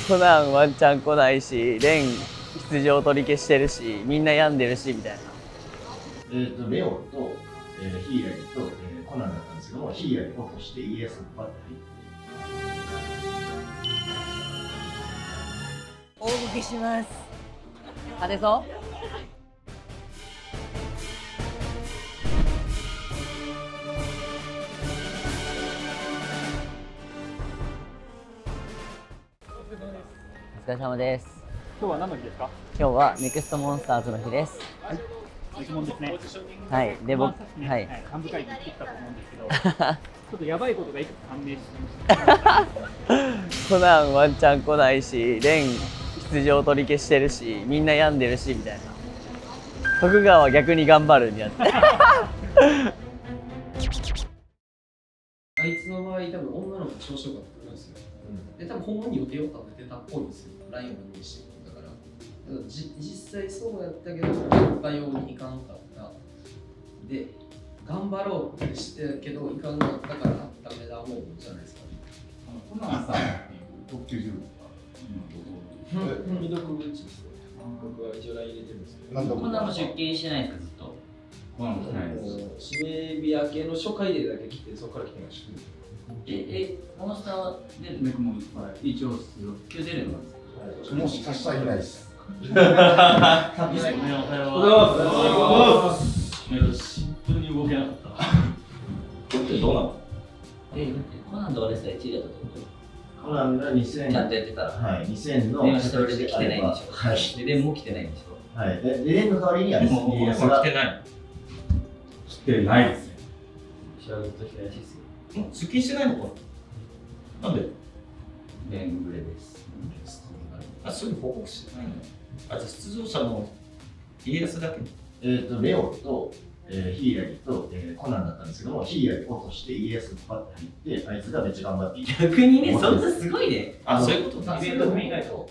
コナンワンチャン来ないし、レン出場取り消してるし、みんな病んでるしみたいな。 レオと、ヒイラギと、コナンだったんですけども、ヒイラギを落として家康がバッて入って。 大動きします。勝てそう？お疲れ様です。 今日は何の日ですか？ 今日はネクストモンスターズの日です。 はい。ネクモンですね。 はい。で、僕、 はい。幹部会議行ってきたと思うんですけど、ちょっとやばいことがいくつ判明しました。 コナンワンチャン来ないし、レン出場取り消してるし、みんな病んでるしみたいな。徳川は逆に頑張るんやって。 あいつの場合、多分女の子調子よかったんですよ。で、多分ほんまに予定を立ててたっぽいんですよ。ラインをにしてだから。実際そうやったけど、結果用にいかんかった。で、頑張ろうってしてけど、いかんかったからダメだもんじゃないですか。 コナンさんっていう特急ジュー未読口ですよ。僕は一応 LINE 入れてるんですけど。 コナンも出勤してないですか、ずっと。 コナンもしてないです。 指名日明けの初回でだけ来て、そこから来てました。 モンスターは出るネクモン一応今日出るのなんですか？ もしかしたらいないです。 おはようございます。 シンプルに動けなかった。 これどうなの？ コナンとかですら1位だったと思う。 コナンが2000、 ちゃんとやってたら。 はい、2000の電話して俺で来てないんでしょ。 はい。 で、レンも来てないんでしょ。 はい。で、レンの代わりにあれです。家康が来てない。来てないですね。 シャウト来たらしいですよ。 出勤してないのかな？なんで？ レングレです。 あ、すぐ報告してないの？あ、じゃあ出場者の家康だけ？ レオと、ヒイラギと、コナンだったんですけども、ヒイラギを落として家康がバッて入って、あいつがめっちゃ頑張っていて。 逆にね、そんなすごいね。 あ、そういうことだ。 イベント踏み替えと。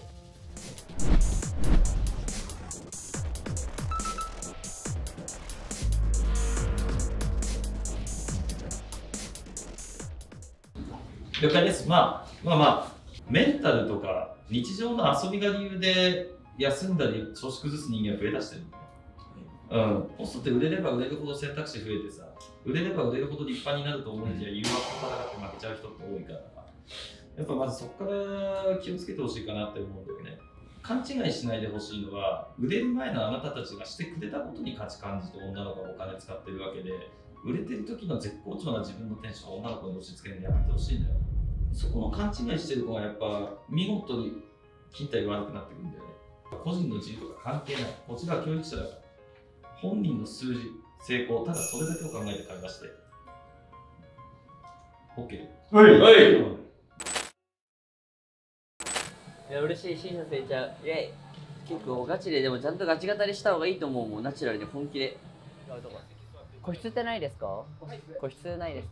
了解です。まあ、メンタルとか日常の遊びが理由で休んだり調子崩す人間が増えだしてる。ホストって売れれば売れるほど選択肢増えてさ、売れれば売れるほど立派になると思うんじゃ、誘惑と戦って負けちゃう人って多いから、やっぱまずそこから気をつけてほしいかなって思うんだよね。勘違いしないでほしいのは、売れる前のあなたたちがしてくれたことに価値感じて女の子がお金使ってるわけで、売れてる時の絶好調な自分のテンションを女の子に押し付けるのやめてほしいんだよ。そこの勘違いしてる子がやっぱ見事に勤怠が悪くなってくるんだよね。個人の自由とか関係ない。こちらは教育者だから。本人の数字、成功、ただそれだけを考えて会話して。OK。はい。 いや、嬉しい。審査されちゃう。イェイ。結構ガチで、でもちゃんとガチ型にした方がいいと思うもん。ナチュラルに本気で。個室ってないですか？個室ないですか？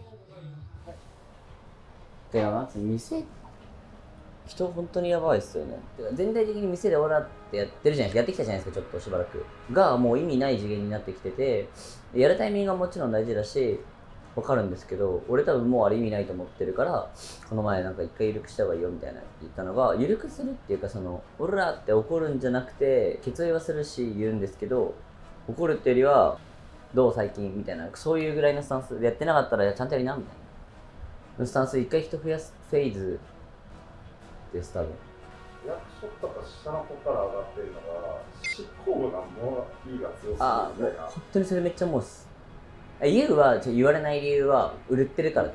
でもまず店、人本当にやばいっすよね。てか全体的に店でオーラってやってるじゃないですか。やってきたじゃないですか、ちょっとしばらく。がもう意味ない次元になってきてて、やるタイミングはもちろん大事だし、わかるんですけど、俺多分もうあれ意味ないと思ってるから、この前なんか一回緩くした方がいいよみたいな言ったのが、緩くするっていうか、オラって怒るんじゃなくて、決意はするし言うんですけど、怒るっていうよりは、どう最近みたいな、そういうぐらいのスタンスでやってなかったらちゃんとやりなみたいなスタンス、一回人増やすフェーズです多分。 役職とか下の子から上がってるのが執行部がもういいが強すぎるみたいな。 本当にそれめっちゃ思うっす。言うは言われない理由は売れてるからです。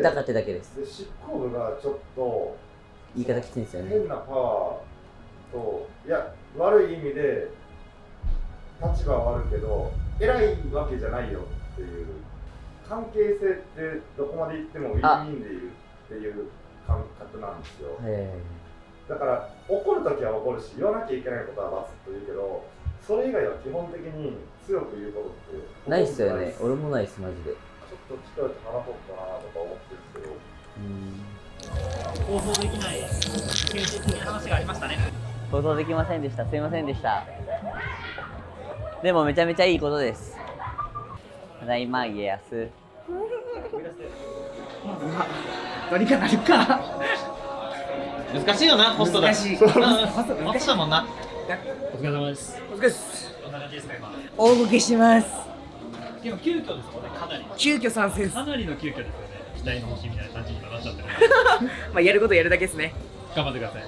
だからってだけです。 で執行部がちょっと言い方きついんですよね。 変なパワーと、いや悪い意味で立場はあるけど偉いわけじゃないよっていう関係性ってどこまで行ってもウィンウィンでいるっていう感覚なんですよ。だから怒るときは怒るし言わなきゃいけないことはバツッと言うけど、それ以外は基本的に強く言うことってないっすよね。俺もないっすマジで。 ちょっと力で話そうかなとか思ってるんですけど。 放送できない現実に話がありましたね。 放送できませんでした。すいませんでした。でもめちゃめちゃいいことです。ただいま家康。 何かなるか。 難しいよな、ホストだ。 難しい。 ホストだもんな。 お疲れ様です。 お疲れっす。 こんな感じですか今。 大動きします。 今急遽ですもんね、かなり。 急遽参戦です。 かなりの急遽ですよね。期待の星みたいな感じに今なっちゃってる。 まあやることやるだけですね。 頑張ってください。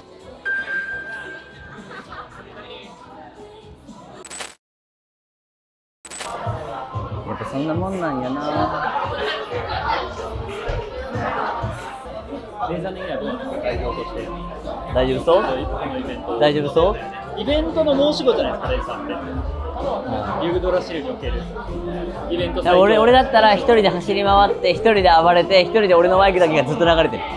やっぱそんなもんなんやな。 レーザー的には代表として大丈夫そう？ このイベント。 大丈夫そう？ イベントの申し子じゃないですか、レイさんって。ユグドラシルにおけるイベント。 俺だったら一人で走り回って一人で暴れて一人で俺のマイクだけがずっと流れてる。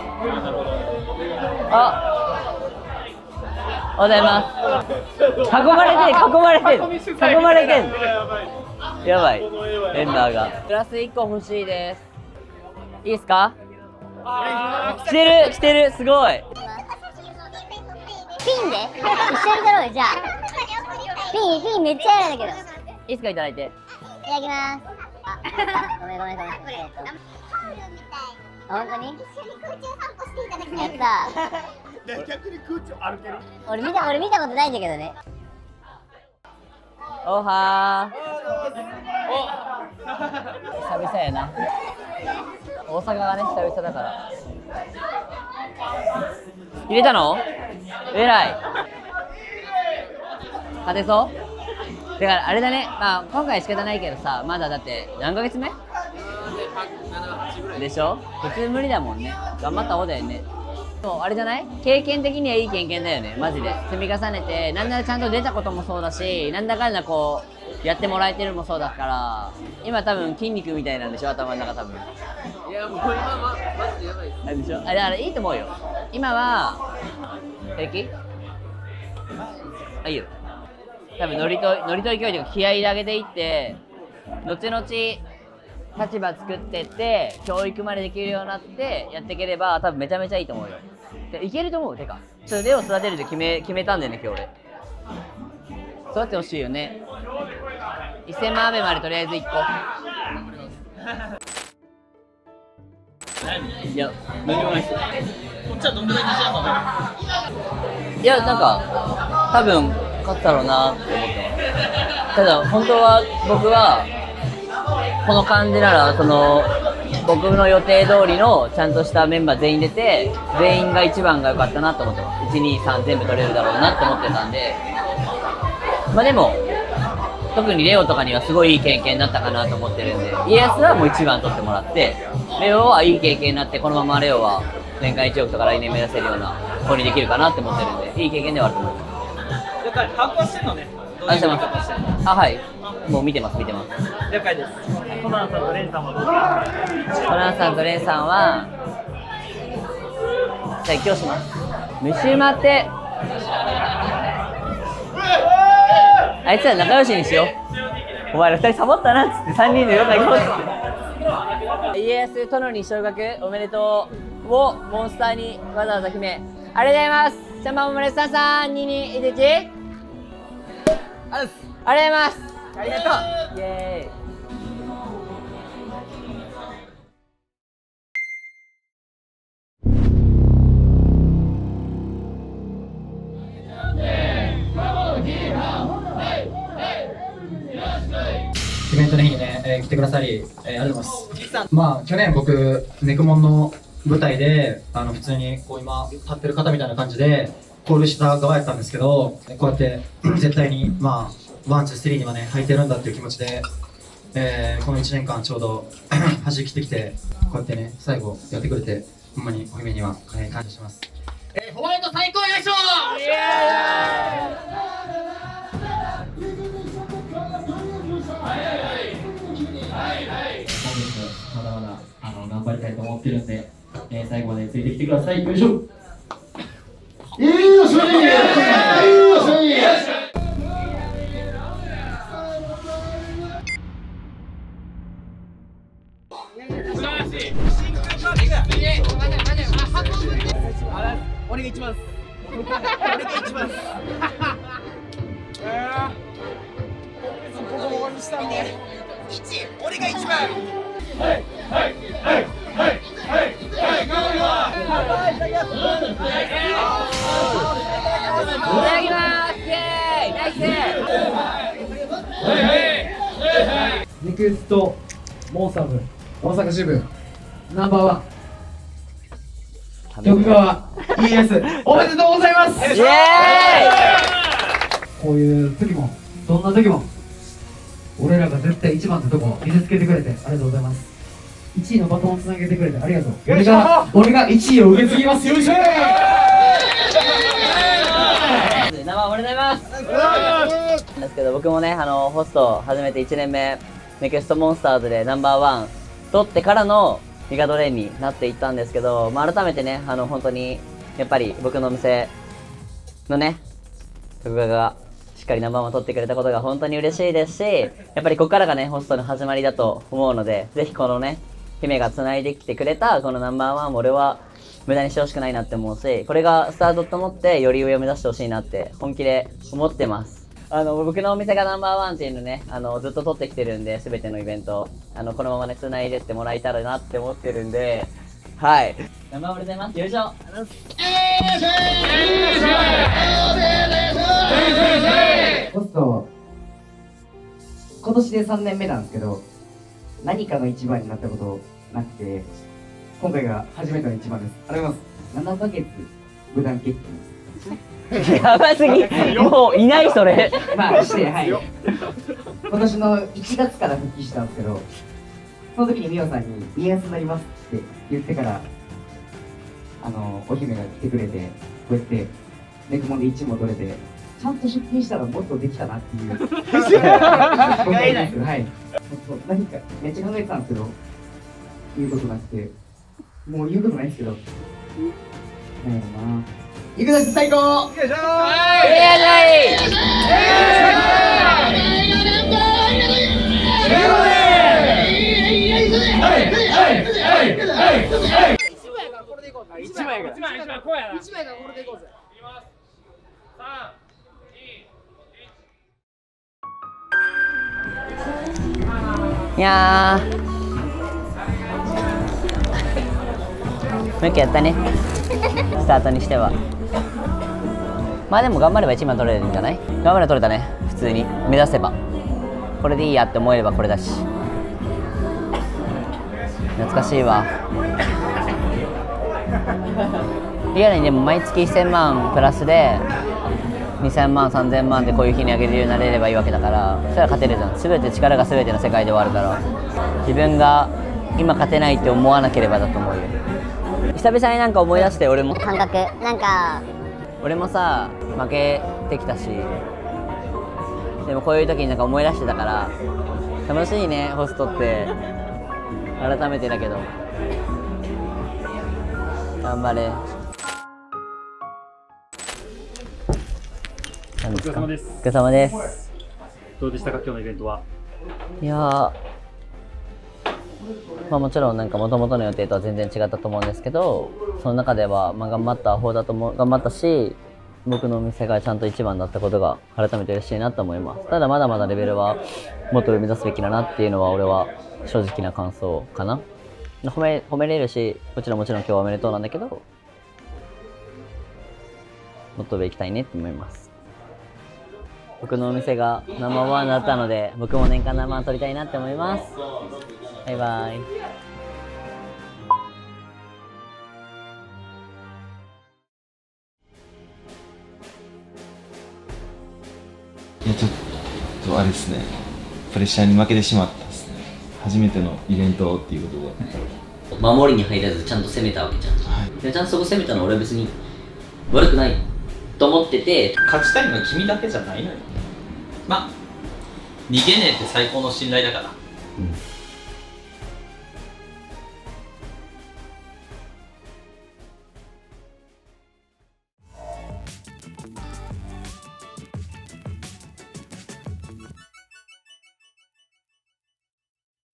あ、おはようございます。囲まれてんやばい、メンバーがプラス1個欲しいです。いいですか？来てる、すごい。 ピンで一緒に撮ろうよ、じゃあ。ピンめっちゃ嫌なんだけど。 いいですか、いただいて。 いただきます。あ、ごめん。あ、本当に？一緒に空中散歩していただきたい。やったー。逆に空中歩ける？俺見たことないんだけどね。 おはー。久々やな。大阪がね、久々だから。入れたの？えらい。勝てそう？だからあれだね、まあ今回仕方ないけどさ、まだだって何ヶ月目？でしょ？普通無理だもんね。頑張った方だよね。そう、あれじゃない？経験的にはいい経験だよね、マジで。積み重ねて、なんならちゃんと出たこともそうだし、なんだかんだこう、やってもらえてるもそうだから、今多分筋肉みたいなんでしょ、頭の中多分。 いや、もう今マジでやばいです。 あれでしょ？あれ、だからいいと思うよ。今は、平気？あ、いいよ。多分ノリと勢いというか気合いで上げていって、後々立場作ってって教育までできるようになってやっていければ多分めちゃめちゃいいと思うよ。でいけると思う。てかそれでを育てるって決めたんだよね今日俺。育ててほしいよね。1000万アベまでとりあえず1個。いや何もないですよ。 こっちはどんぐらい自信あるの？ いやなんか多分勝ったろうなって思ってます。ただ本当は僕はこの感じならその僕の予定通りのちゃんとしたメンバー全員出て全員が1番が良かったなと思ってます。1、2、3全部取れるだろうなって思ってたんで、まあでも特にレオとかにはすごいいい経験になったかなと思ってるんで、家康はもう1番取ってもらってレオはいい経験になってこのままレオは年間1億とか来年目指せるような子にできるかなって思ってるんでいい経験ではあると思います。 了解、把握はしてんのね。 ありがとうございます。あ、はい。もう見てます。 了解です。コナンさんとレンさんはどうですか？ コナンさんとレンさんは説教します。虫待て。あいつら仲良しにしよう。お前ら2人サボったなっつって3人でどっか行こうっつって。家康殿に昇格おめでとうをモンスターにわざわざ決めありがとうございます。シャンパンオムレツ3、2、2、1、ありがとうございます。ありがとう。イエーイ。 イベントの日にね、来てくださり、ありがとうございます。まあ去年僕ネクモンの舞台で普通にこう今立ってる方みたいな感じでコールした側やったんですけど、こうやって絶対にまあ1、2、3にはね入ってるんだっていう気持ちで、この1年間ちょうど走り切ってきてこうやってね最後やってくれてほんまにお姫には、感謝します。 ホワイト最高優勝！ まだまだ頑張りたいと思ってるんで、最後までついてきてください。よいしょ。 俺が一番っす。俺が一番っす。ボコボコにしたんで。俺が一番。はいはいはいはいはいはい。 ただきますイエーイナイスネクストモンスターズ大阪支部ナンバーワン徳川 ES おめでとうございます。 イエーイこういう時もどんな時も俺らが絶対一番ってとこ見せつけてくれてありがとうございます。1位のバトンをつなげてくれてありがとう。俺が1位を受け継ぎます。よいしょー。 生おめでとうございますですけど、僕もねホスト始めて1年目ネクストモンスターズでナンバーワン取ってからのミカドレーンになっていったんですけど、改めてね本当にやっぱり僕のお店のね徳川がしっかりナンバーワン取ってくれたことが本当に嬉しいですし、やっぱりここからがねホストの始まりだと思うので、ぜひこのね姫が繋いできてくれたこのナンバーワンを俺は無駄にしてほしくないなって思うし、これがスタートと思ってより上を目指してほしいなって本気で思ってます。僕のお店がナンバーワンっていうのねずっと取ってきてるんで、全てのイベントこのままね繋いでってもらえたらなって思ってるんで、はいナンバーワンでございます。よいしょ。 ホスト今年で3年目なんですけど、何かの一番になったことなくて、今回が初めての一番です。ありがとうございます。7ヶ月無断欠勤やばすぎもういないそれまあして、はい、今年の1月から復帰したんですけど、その時にミオさんに「家康になります」って言ってからお姫が来てくれて、こうやってネクモンで1も取れて、ちゃんと出勤したらもっとできたなっていう今回ですけど、はい、何かめっちゃ考えてたんですけど言うことなくて、もう言うことないですけど、なんやろな、いくだ最高。よいしょー。 いやーもう一回やったねスタートにしては。まあでも頑張れば1番取れるんじゃない？頑張れば取れたね。普通に目指せばこれでいいやって思えればこれだし、懐かしいわ。リアルにでも毎月1000万プラスで2000万3000万でこういう日にあげれるようになれればいいわけだから、それは勝てるじゃん。全て力が全ての世界で終わるから、自分が今勝てないって思わなければだと思うよ。久々になんか思い出して、俺も感覚なんか俺もさ負けてきたし、でもこういう時になんか思い出してたから楽しいねホストって。改めてだけど頑張れ。 お疲れ様です。 お疲れ様です。 どうでしたか今日のイベントは？ いやー、まあもちろんなんか元々の予定とは全然違ったと思うんですけど、その中ではまあ頑張った方だと頑張ったし、僕のお店がちゃんと一番だったことが改めて嬉しいなと思います。ただまだまだレベルはもっと上目指すべきだなっていうのは俺は正直な感想かな。褒めれるし、もちろん今日はおめでとうなんだけど、もっと上行きたいねって思います。僕のお店がナンバーワンだったので、僕も年間ナンバーワン取りたいなって思います。バイバイ。 いやちょっとあれですね、プレッシャーに負けてしまったですね。初めてのイベントっていうことで守りに入らずちゃんと攻めたわけじゃん、はい、でちゃんとそこ攻めたのは俺は別に悪くないと思ってて、 勝ちたいのは君だけじゃないのよ。まあ逃げねえって最高の信頼だから、